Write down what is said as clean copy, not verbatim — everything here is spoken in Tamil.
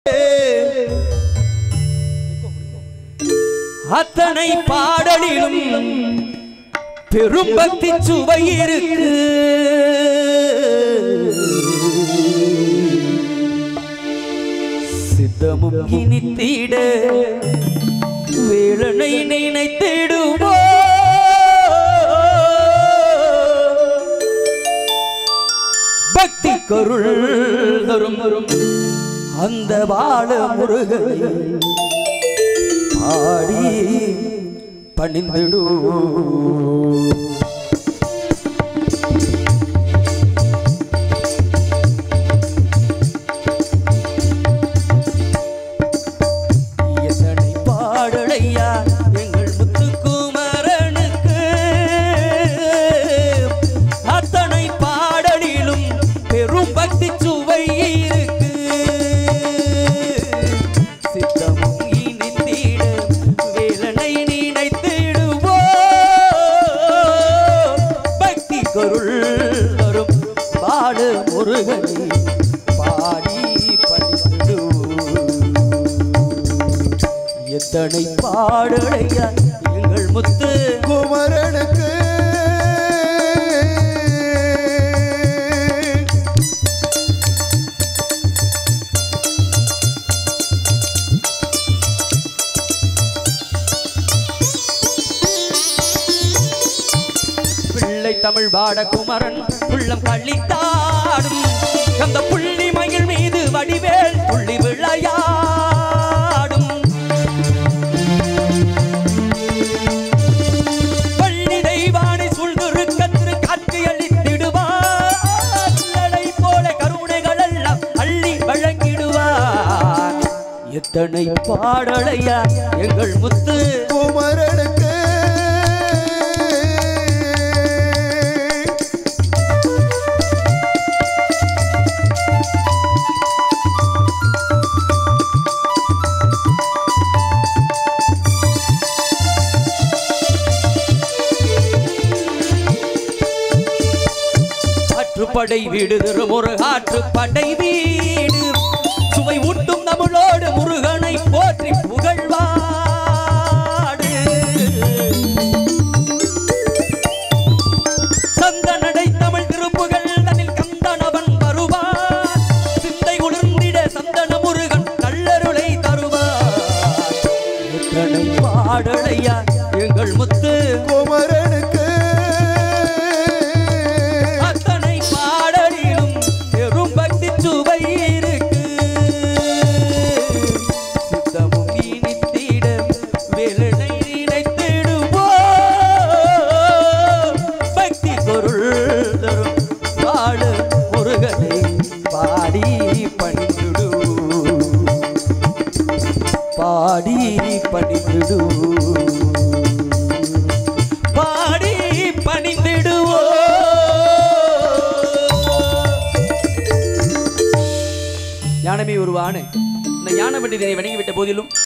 அத்தனை பாடலிலும் பெரும் பக்தி சுவை இருக்கு. சித்தமும் இனித்திட வேலனை நினைத்திடுவோ. பக்தி கருள் தரும் அந்த வாழ முருகனை பாடி பணிந்திடு. எத்தனை பாடலையா எங்கள் முத்துக்குமரனுக்கு. அத்தனை பாடலிலும் பெரும் பக்தி சுவை இருக்கு. சித்தமும் இனித்திட வேலனை நினைத்திடுவோ. பக்தி கருள் வரும் பாடு முருகனை பாடி பணிந்திடு. எத்தனை பாடலையா எங்கள் முத்து குமரனுக்கு. பிள்ளை தமிழ் பாட குமரன் உள்ளம் கள்ளித்தாடும். அந்த புள்ளி மயில் மீது வடிவேல் புள்ளி விளையாடும். பள்ளி தெய்வானை சூழ்ந்திருக்கத்திற்கு காட்சி அளித்திடுவார். போல கருணைகள் எல்லாம் அள்ளி வழங்கிடுவார். எத்தனை பாடலையா எங்கள் முத்து குமரனுக்கு. படை வீடு திருமுருகாற்று படை வீடு. சுவை ஊட்டும் தமிழோடு முருகனை போற்றி புகழ்வாடு. சந்தனடை தமிழ் திருப்புகள் தனில் கந்தனவன் வருவார். சிந்தை உணர்ந்திட சந்தன முருகன் நல்லருளை தருவார். எத்தனை பாடலையா எங்கள் முத்து குமரனுக்கு. பாடி பணிந்திடு. பாடி பணிந்திடுவோ. யானமே உருவான இந்த யானை பற்றி வணங்கிவிட்ட போதிலும்